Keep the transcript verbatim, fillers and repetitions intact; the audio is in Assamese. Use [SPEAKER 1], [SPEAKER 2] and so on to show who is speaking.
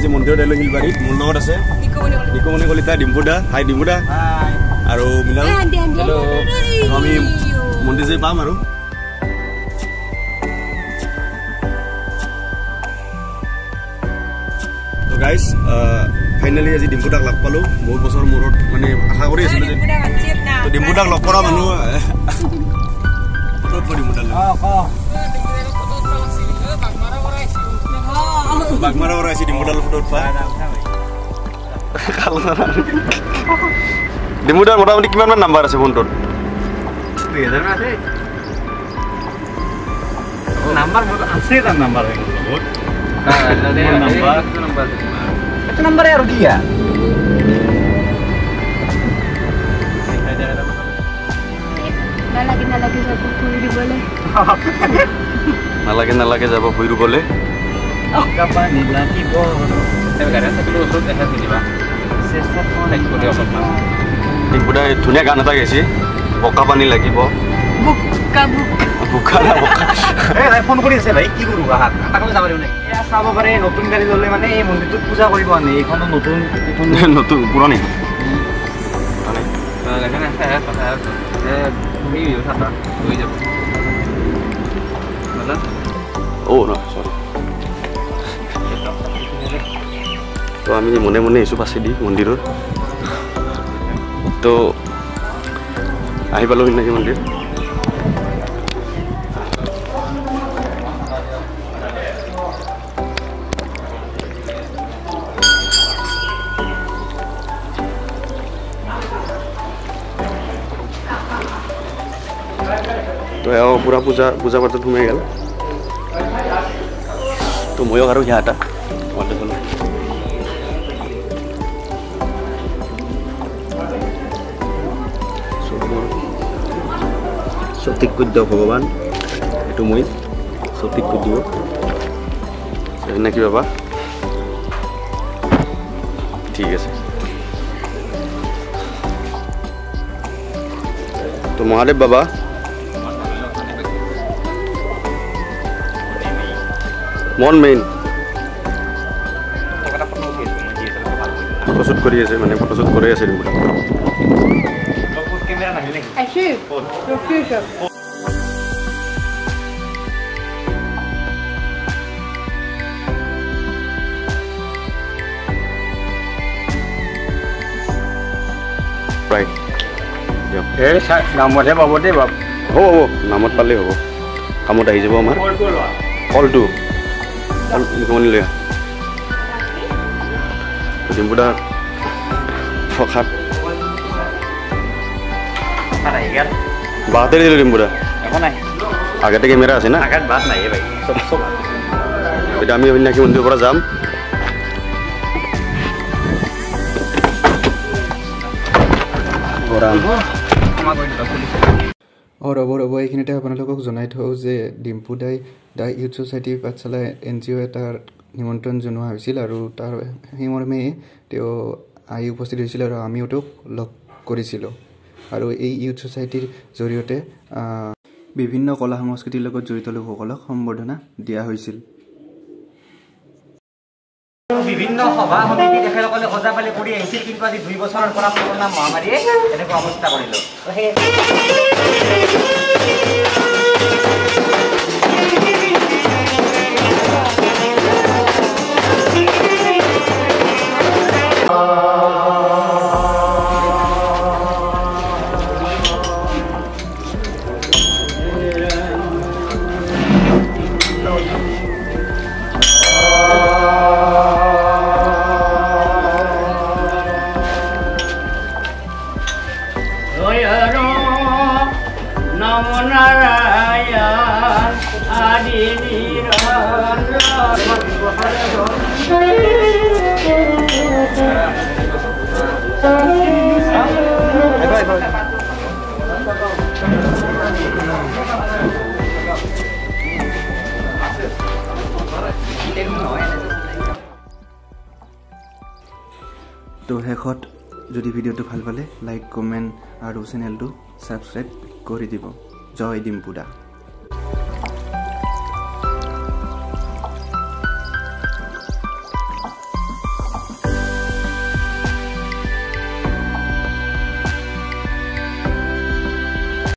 [SPEAKER 1] আজি মন্দিৰত আহিলো হিলবাৰীত মোৰ লগত আছে নিকুমণি কলিতা ডিম্পুদা হাই ডিম্পুদা আৰু মিলাল হেল্ল' আমি মন্দিৰ যাই পাম আৰু তো গাইজ ফাইনেলি আজি ডিম্পুদাক লগ পালো বহুত বছৰ মূৰত মানে আশা কৰি আছিলো যে তো ডিম্পুদাক লগ কৰা মানুহ ফটোত পৰি ডিম্পুদাক বাগমাৰা পৰা আহিছে ডিম্পুদাৰ ফটোত পাই ডিম্পুদাৰ মোটামুটি কিমান মান নাম্বাৰ আছে ফোনটোত দুই হাজাৰ মান আছে নাম্বাৰ আছে তাৰ নাম্বাৰ বহুত নাম্বাৰ নাম্বাৰ এটা নাম্বাৰ আৰু কি আ
[SPEAKER 2] নালাগে নালাগে যাব ফুৰি দিবলে
[SPEAKER 1] নালাগে নালাগে যাব ফুৰি দিবলে কাপানি লাগিব এবাৰে থাকিলো ওচৰত দেখা দিবা চেষ্টা কৰি কৰি অকমান ডিম্পুদা ধুনীয়া গান এটা গাইছে বকা পানী লাগিব
[SPEAKER 2] বুকা বুকা
[SPEAKER 1] বুকা না বকা
[SPEAKER 3] এ ভাই ফোন কৰি আছে ভাই কি কৰো আহা তাকলে যাব পাৰিব নাই এ চাব পাৰে নতুন গাড়ী ললে মানে এই মন্দিৰটোত পূজা কৰিব আনে এইখন নতুন
[SPEAKER 1] নতুন পুৰণি
[SPEAKER 3] মানে লাগে না হ্যাঁ কথা আছে এ তুমি কথা হৈ যাব মানে
[SPEAKER 1] ও না সরি তো আমি মনে মনে এসো পাছে দি মন্দিৰৰ তো আহি পালো নাকি মন্দিৰ তো এও পুৰা পূজা পূজা পাতত সোমাই গ'ল তো ময়ো আৰু সিহঁতা সঠিক কৰি দিয়ক ভগৱান এইটো মই সঠিক কৰি দিব নাকি বাবা ঠিক আছে তো মহাদেৱ বাবা মন মেইন ফটোশ্বুট কৰি আছে মানে ফটোশ্বুট কৰি আছে
[SPEAKER 3] কেমেৰা নাহিলে
[SPEAKER 2] আছে ৰখিছো
[SPEAKER 1] ৰাইট
[SPEAKER 3] এ নামতে পাব দেই বাপ
[SPEAKER 1] হ'ব হ'ব নামত পালেই হ'ব কামত আহি যাব আমাৰ কলটো কল লৈ ডিম্পুদা ফখাত বাতে দিলো ডিম্পুদা
[SPEAKER 3] এখন নাই
[SPEAKER 1] আগতে কেমেৰা আছে না
[SPEAKER 3] আগাত বাত নাই ভাই সব সব
[SPEAKER 1] এতিয়া আমি অন্যাসী মন্দিৰৰ পৰা যাম
[SPEAKER 4] অঁ ৰ'ব ৰ'ব এইখিনিতে আপোনালোকক জনাই থওঁ যে ডিম্পুদাই দ্য ইউথ ছ'চাইটি পাঠশালা এন জি অ' এটাৰ নিমন্ত্ৰণ জনোৱা হৈছিল আৰু তাৰ সেইমৰ্মে তেওঁ আহি উপস্থিত হৈছিল আৰু আমিও তেওঁক লগ কৰিছিলোঁ আৰু এই ইউথ ছ'চাইটিৰ জৰিয়তে বিভিন্ন কলা সংস্কৃতিৰ লগত জড়িত লোকসকলক সম্বৰ্ধনা দিয়া হৈছিল
[SPEAKER 3] বিভিন্ন সভা সমিতি তেখেতসকলে সজা পালি কৰি আহিছিল কিন্তু আজি দুই বছৰৰ পৰা কৰোনা মহামাৰীয়ে এনেকুৱা অৱস্থা কৰিলে
[SPEAKER 4] তো শেষত যদি ভিডিঅ'টো ভাল পালে লাইক কমেণ্ট আৰু চেনেলটো ছাবস্ক্ৰাইব কৰি দিব জয় ডিম্পুদা।